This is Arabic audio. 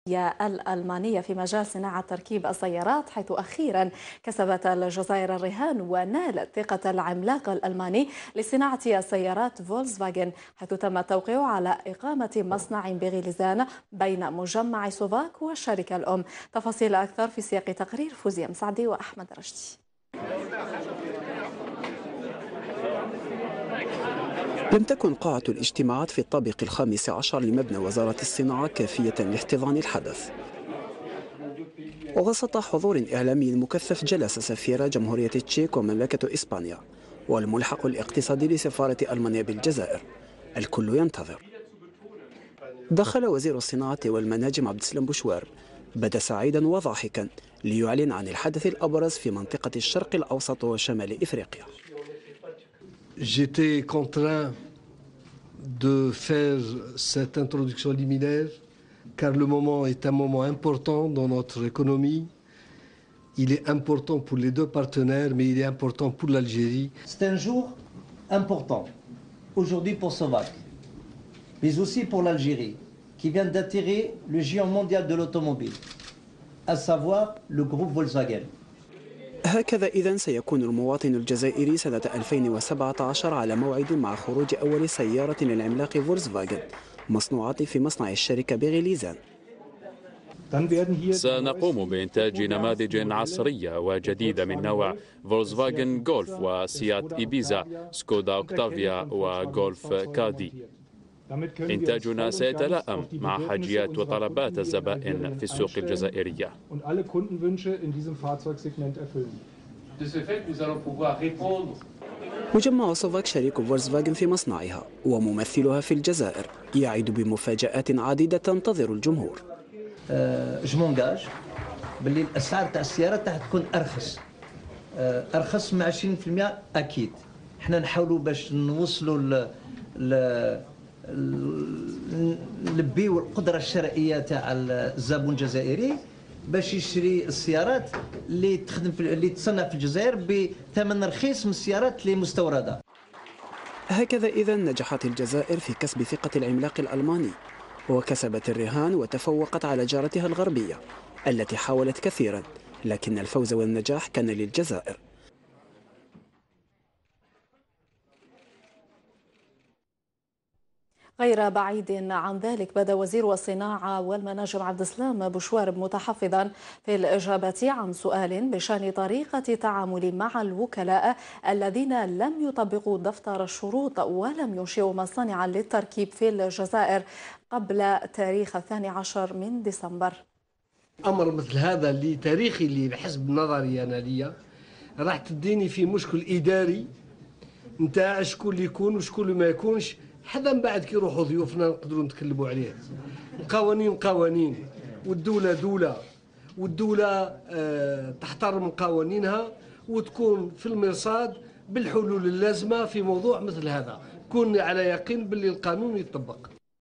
الألمانية في مجال صناعة تركيب السيارات، حيث أخيرا كسبت الجزائر الرهان ونالت ثقة العملاق الألماني لصناعة السيارات فولكسفاجن، حيث تم التوقيع على إقامة مصنع بغليزان بين مجمع سوفاك والشركة الأم. تفاصيل أكثر في سياق تقرير فوزية مسعدي وأحمد رشدي. لم تكن قاعة الاجتماعات في الطابق الخامس عشر لمبنى وزارة الصناعة كافية لاحتضان الحدث. ووسط حضور إعلامي مكثف جلس سفير جمهورية التشيك ومملكة إسبانيا والملحق الاقتصادي لسفارة ألمانيا بالجزائر. الكل ينتظر. دخل وزير الصناعة والمناجم عبد السلام بوشوار، بدا سعيدا وضاحكا ليعلن عن الحدث الأبرز في منطقة الشرق الأوسط وشمال إفريقيا. J'étais contraint de faire cette introduction liminaire car le moment est un moment important dans notre économie. Il est important pour les deux partenaires, mais il est important pour l'Algérie. C'est un jour important aujourd'hui pour Sovac, mais aussi pour l'Algérie, qui vient d'attirer le géant mondial de l'automobile, à savoir le groupe Volkswagen. هكذا إذن سيكون المواطن الجزائري سنة 2017 على موعد مع خروج أول سيارة للعملاق فولكسفاجن مصنوعة في مصنع الشركة بغليزان. سنقوم بإنتاج نماذج عصرية وجديدة من نوع فولكسفاجن جولف وسيات إيبيزا، سكودا أوكتافيا وجولف كادي. إنتاجنا سيتلائم مع حاجيات وطلبات الزبائن في السوق الجزائرية. مجمع سوفاك شريك فولكسفاجن في مصنعها وممثلها في الجزائر يعد بمفاجآت عديدة تنتظر الجمهور. جمونجاج باللي الأسعار تاع السيارات راح تكون أرخص مع 20% أكيد. احنا نحاولوا باش نوصلوا نلبيو القدرة الشرائية تاع الزبون الجزائري باش يشري السيارات اللي تخدم اللي تصنع في الجزائر بثمن رخيص من السيارات اللي مستوردة. هكذا إذن نجحت الجزائر في كسب ثقة العملاق الألماني وكسبت الرهان وتفوقت على جارتها الغربية التي حاولت كثيرا، لكن الفوز والنجاح كان للجزائر. غير بعيد عن ذلك بدا وزير الصناعة والمناجم عبد السلام بوشوار متحفظا في الإجابة عن سؤال بشأن طريقة التعامل مع الوكلاء الذين لم يطبقوا دفتر الشروط ولم ينشئوا مصانع للتركيب في الجزائر قبل تاريخ 12 من ديسمبر. أمر مثل هذا اللي تاريخي اللي بحسب نظري أنا ليا راح تديني في مشكل إداري نتاع شكون اللي يكون وشكون اللي ما يكونش، حتى من بعد كي يروحوا ضيوفنا نقدروا نتكلموا عليه. القوانين قوانين والدولة دولة، والدولة تحترم قوانينها وتكون في المرصاد بالحلول اللازمة في موضوع مثل هذا. كون على يقين باللي القانون يطبق.